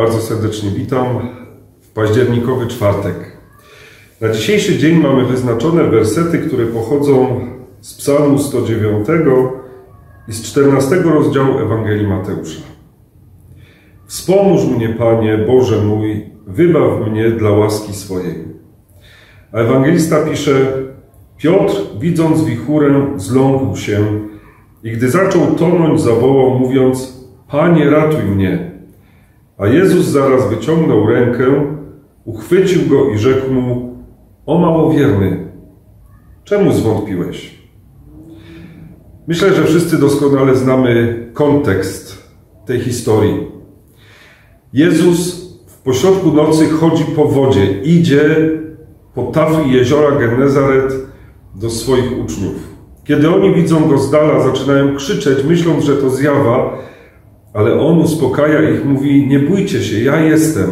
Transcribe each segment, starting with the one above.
Bardzo serdecznie witam w październikowy czwartek. Na dzisiejszy dzień mamy wyznaczone wersety, które pochodzą z Psalmu 109 i z 14 rozdziału Ewangelii Mateusza. Wspomóż mnie, Panie, Boże mój, wybaw mnie dla łaski swojej. A ewangelista pisze: Piotr, widząc wichurę, zląkł się i gdy zaczął tonąć, zawołał, mówiąc: Panie, ratuj mnie. A Jezus zaraz wyciągnął rękę, uchwycił go i rzekł mu: O małowierny, czemu zwątpiłeś? Myślę, że wszyscy doskonale znamy kontekst tej historii. Jezus w pośrodku nocy chodzi po wodzie, idzie po tafli jeziora Gennezaret do swoich uczniów. Kiedy oni widzą go z dala, zaczynają krzyczeć, myśląc, że to zjawa, ale on uspokaja ich, mówi: nie bójcie się, ja jestem.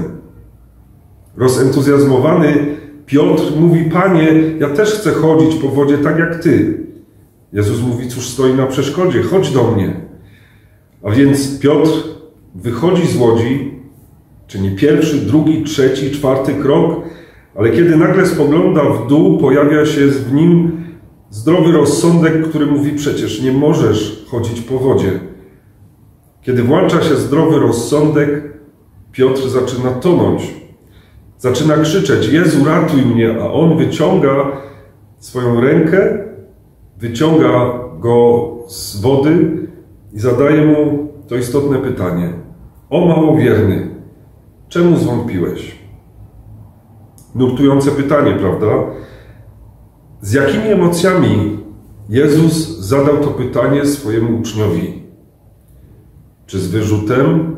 Rozentuzjazmowany Piotr mówi: Panie, ja też chcę chodzić po wodzie tak jak Ty. Jezus mówi: cóż stoi na przeszkodzie, chodź do mnie. A więc Piotr wychodzi z łodzi, czyni pierwszy, drugi, trzeci, czwarty krok, ale kiedy nagle spogląda w dół, pojawia się w nim zdrowy rozsądek, który mówi: przecież nie możesz chodzić po wodzie. Kiedy włącza się zdrowy rozsądek, Piotr zaczyna tonąć. Zaczyna krzyczeć: Jezu, ratuj mnie! A on wyciąga swoją rękę, wyciąga go z wody i zadaje mu to istotne pytanie: O małowierny, czemu zwątpiłeś? Nurtujące pytanie, prawda? Z jakimi emocjami Jezus zadał to pytanie swojemu uczniowi? Czy z wyrzutem?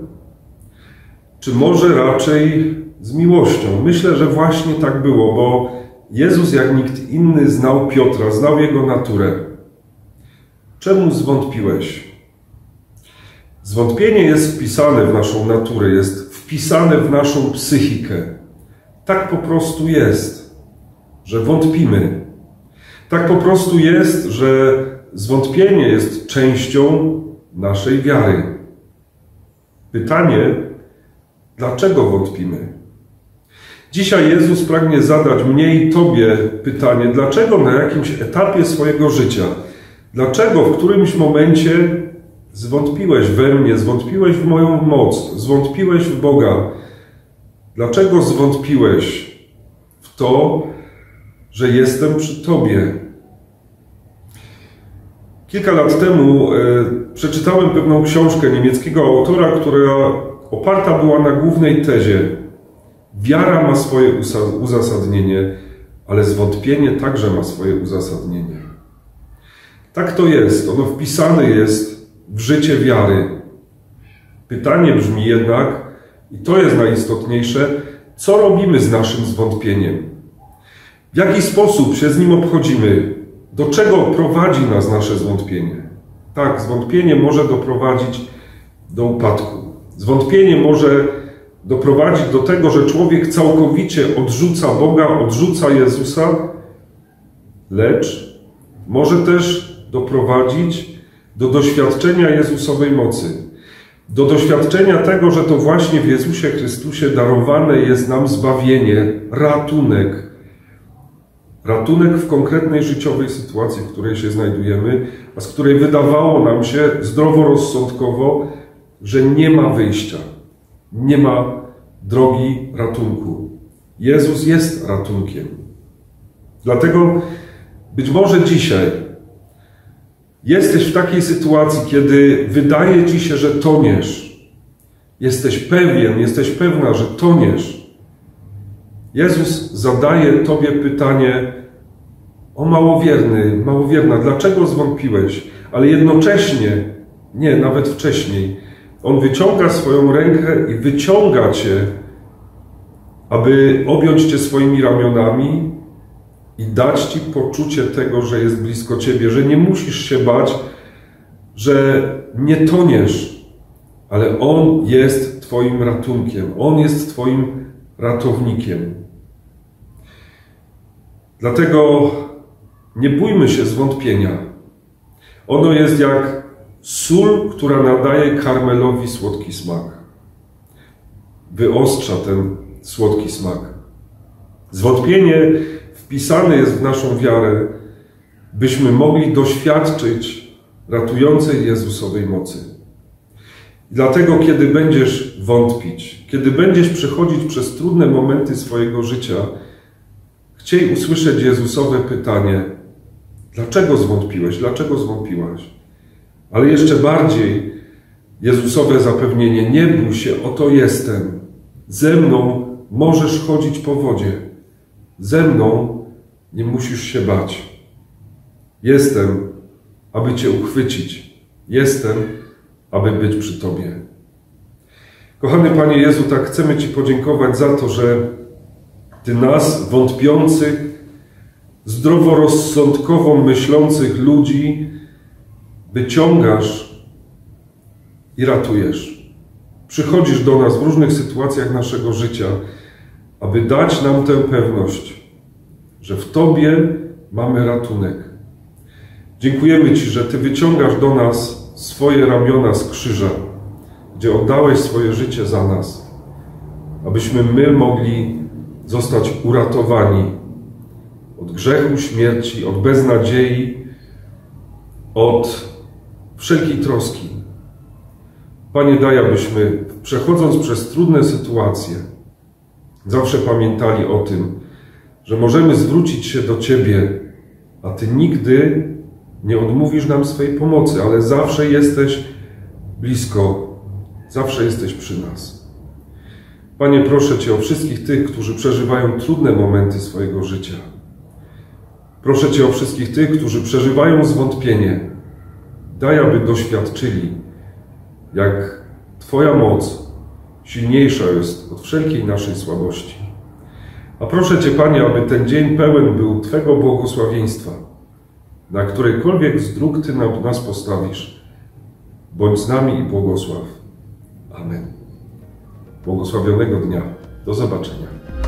Czy może raczej z miłością? Myślę, że właśnie tak było, bo Jezus jak nikt inny znał Piotra, znał jego naturę. Czemu zwątpiłeś? Zwątpienie jest wpisane w naszą naturę, jest wpisane w naszą psychikę. Tak po prostu jest, że wątpimy. Tak po prostu jest, że zwątpienie jest częścią naszej wiary. Pytanie: dlaczego wątpimy? Dzisiaj Jezus pragnie zadać mnie i Tobie pytanie: dlaczego na jakimś etapie swojego życia, dlaczego w którymś momencie zwątpiłeś we mnie, zwątpiłeś w moją moc, zwątpiłeś w Boga? Dlaczego zwątpiłeś w to, że jestem przy Tobie? Kilka lat temu przeczytałem pewną książkę niemieckiego autora, która oparta była na głównej tezie: wiara ma swoje uzasadnienie, ale zwątpienie także ma swoje uzasadnienie. Tak to jest, ono wpisane jest w życie wiary. Pytanie brzmi jednak, i to jest najistotniejsze: co robimy z naszym zwątpieniem? W jaki sposób się z nim obchodzimy? Do czego prowadzi nas nasze zwątpienie? Tak, zwątpienie może doprowadzić do upadku. Zwątpienie może doprowadzić do tego, że człowiek całkowicie odrzuca Boga, odrzuca Jezusa, lecz może też doprowadzić do doświadczenia Jezusowej mocy. Do doświadczenia tego, że to właśnie w Jezusie Chrystusie darowane jest nam zbawienie, ratunek. Ratunek w konkretnej życiowej sytuacji, w której się znajdujemy, a z której wydawało nam się zdroworozsądkowo, że nie ma wyjścia, nie ma drogi ratunku. Jezus jest ratunkiem. Dlatego być może dzisiaj jesteś w takiej sytuacji, kiedy wydaje Ci się, że toniesz. Jesteś pewien, jesteś pewna, że toniesz. Jezus zadaje Tobie pytanie: o małowierny, małowierna, dlaczego zwątpiłeś? Ale jednocześnie, nie, nawet wcześniej, On wyciąga swoją rękę i wyciąga Cię, aby objąć Cię swoimi ramionami i dać Ci poczucie tego, że jest blisko Ciebie, że nie musisz się bać, że nie toniesz, ale On jest Twoim ratunkiem, On jest Twoim ratownikiem. Dlatego nie bójmy się zwątpienia. Ono jest jak sól, która nadaje karmelowi słodki smak. wyostrza ten słodki smak. Zwątpienie wpisane jest w naszą wiarę, byśmy mogli doświadczyć ratującej Jezusowej mocy. I dlatego, kiedy będziesz wątpić, kiedy będziesz przechodzić przez trudne momenty swojego życia, chciej usłyszeć Jezusowe pytanie: dlaczego zwątpiłeś? Dlaczego zwątpiłaś? Ale jeszcze bardziej Jezusowe zapewnienie: nie bój się, oto jestem. Ze mną możesz chodzić po wodzie. Ze mną nie musisz się bać. Jestem, aby Cię uchwycić. Jestem, aby być przy Tobie. Kochany Panie Jezu, tak chcemy Ci podziękować za to, że Ty nas, wątpiących, zdroworozsądkowo myślących ludzi, wyciągasz i ratujesz. Przychodzisz do nas w różnych sytuacjach naszego życia, aby dać nam tę pewność, że w Tobie mamy ratunek. Dziękujemy Ci, że Ty wyciągasz do nas swoje ramiona z krzyża, gdzie oddałeś swoje życie za nas, abyśmy my mogli zostać uratowani od grzechu, śmierci, od beznadziei, od wszelkiej troski. Panie, daj, abyśmy, przechodząc przez trudne sytuacje, zawsze pamiętali o tym, że możemy zwrócić się do Ciebie, a Ty nigdy nie odmówisz nam swej pomocy, ale zawsze jesteś blisko, zawsze jesteś przy nas. Panie, proszę Cię o wszystkich tych, którzy przeżywają trudne momenty swojego życia. Proszę Cię o wszystkich tych, którzy przeżywają zwątpienie. Daj, aby doświadczyli, jak Twoja moc silniejsza jest od wszelkiej naszej słabości. A proszę Cię, Panie, aby ten dzień pełen był Twego błogosławieństwa. Na którejkolwiek z dróg Ty nas postawisz, bądź z nami i błogosław. Amen. Błogosławionego dnia. Do zobaczenia.